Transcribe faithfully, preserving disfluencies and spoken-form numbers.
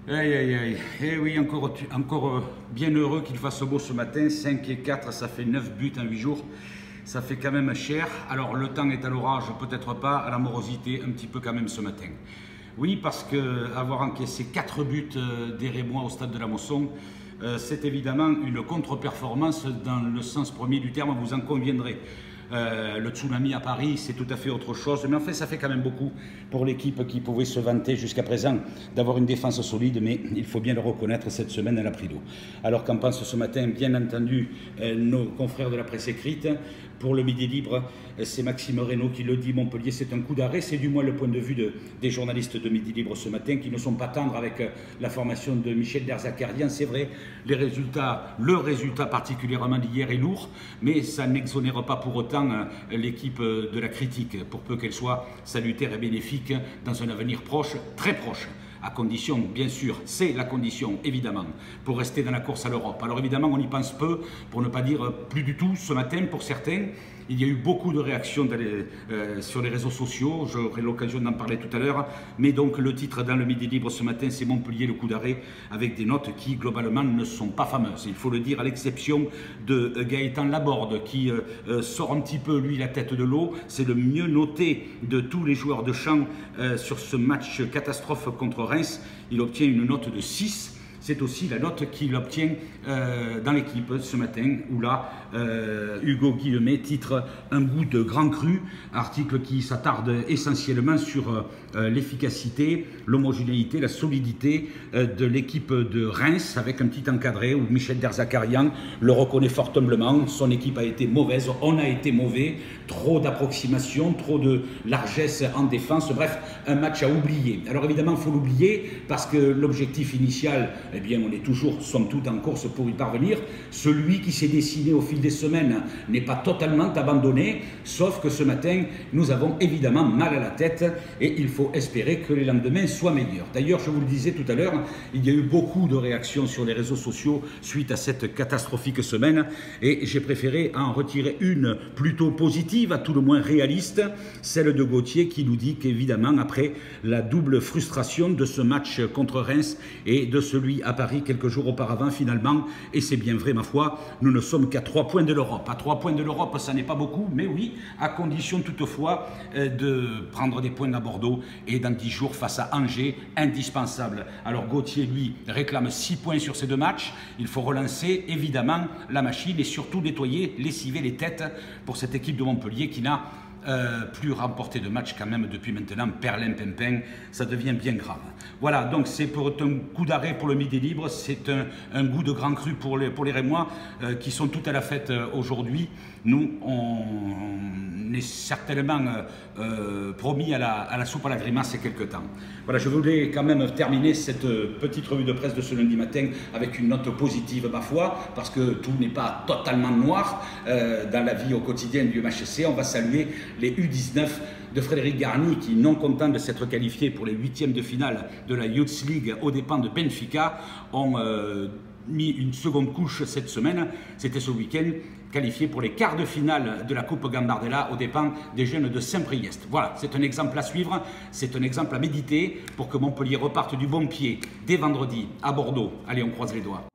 Aïe aïe aïe, eh oui, encore, encore bien heureux qu'il fasse beau ce matin, cinq et quatre, ça fait neuf buts en huit jours, ça fait quand même cher. Alors le temps est à l'orage, peut-être pas, à la morosité un petit peu quand même ce matin. Oui, parce qu'avoir encaissé quatre buts des Rémois au stade de la Mosson, c'est évidemment une contre-performance dans le sens premier du terme, vous en conviendrez. Euh, le tsunami à Paris, c'est tout à fait autre chose. Mais en fait, ça fait quand même beaucoup pour l'équipe qui pouvait se vanter jusqu'à présent d'avoir une défense solide. Mais il faut bien le reconnaître, cette semaine, elle a pris l'eau. Alors qu'en pense ce matin, bien entendu, euh, nos confrères de la presse écrite. Pour le Midi Libre, c'est Maxime Reynaud qui le dit. Montpellier, c'est un coup d'arrêt. C'est du moins le point de vue de, des journalistes de Midi Libre ce matin qui ne sont pas tendres avec la formation de Michel Derzakarian. C'est vrai, les résultats, le résultat particulièrement d'hier est lourd, mais ça n'exonère pas pour autant l'équipe de la critique, pour peu qu'elle soit salutaire et bénéfique dans un avenir proche, très proche. À condition, bien sûr, c'est la condition, évidemment, pour rester dans la course à l'Europe. Alors évidemment, on y pense peu, pour ne pas dire plus du tout, ce matin, pour certains. Il y a eu beaucoup de réactions dans les, euh, sur les réseaux sociaux, j'aurai l'occasion d'en parler tout à l'heure. Mais donc, le titre dans le Midi Libre ce matin, c'est Montpellier, le coup d'arrêt, avec des notes qui, globalement, ne sont pas fameuses. Il faut le dire, à l'exception de Gaëtan Laborde, qui euh, sort un petit peu, lui, la tête de l'eau. C'est le mieux noté de tous les joueurs de champ euh, sur ce match catastrophe contre Reims. Il obtient une note de six. C'est aussi la note qu'il obtient euh, dans l'équipe ce matin, où là, euh, Hugo Guillemet titre Un goût de grand cru, article qui s'attarde essentiellement sur euh, l'efficacité, l'homogénéité, la solidité euh, de l'équipe de Reims, avec un petit encadré où Michel Derzakarian le reconnaît fort humblement. Son équipe a été mauvaise, on a été mauvais, trop d'approximation, trop de largesse en défense, bref, un match à oublier. Alors évidemment, il faut l'oublier parce que l'objectif initial, eh bien, on est toujours, somme toute, en course pour y parvenir. Celui qui s'est dessiné au fil des semaines n'est pas totalement abandonné, sauf que ce matin, nous avons évidemment mal à la tête et il faut espérer que les lendemains soient meilleurs. D'ailleurs, je vous le disais tout à l'heure, il y a eu beaucoup de réactions sur les réseaux sociaux suite à cette catastrophique semaine et j'ai préféré en retirer une plutôt positive, à tout le moins réaliste, celle de Gauthier qui nous dit qu'évidemment, après la double frustration de ce match contre Reims et de celui à Paris quelques jours auparavant finalement, et c'est bien vrai ma foi, nous ne sommes qu'à trois points de l'Europe. À trois points de l'Europe, ça n'est pas beaucoup, mais oui, à condition toutefois euh, de prendre des points à Bordeaux et dans dix jours face à Angers, indispensable. Alors Gauthier, lui, réclame six points sur ces deux matchs. Il faut relancer évidemment la machine et surtout nettoyer, lessiver les têtes pour cette équipe de Montpellier qui n'a Euh, plus remporté de match quand même depuis maintenant, perlin-pimpin, ça devient bien grave. Voilà, donc c'est pour un coup d'arrêt pour le Midi Libre, c'est un, un goût de grand cru pour les, pour les Rémois euh, qui sont tout à la fête euh, aujourd'hui. Nous, on, on est certainement euh, euh, promis à la, à la soupe à la grimace ces quelques temps. Voilà, je voulais quand même terminer cette petite revue de presse de ce lundi matin avec une note positive, ma foi, parce que tout n'est pas totalement noir euh, dans la vie au quotidien du M H C. On va saluer les U dix-neuf de Frédéric Garny qui, non content de s'être qualifié pour les huitièmes de finale de la Youth League aux dépens de Benfica, ont euh, mis une seconde couche cette semaine, c'était ce week-end, qualifié pour les quarts de finale de la Coupe Gambardella aux dépens des jeunes de Saint-Priest. Voilà, c'est un exemple à suivre, c'est un exemple à méditer pour que Montpellier reparte du bon pied dès vendredi à Bordeaux. Allez, on croise les doigts.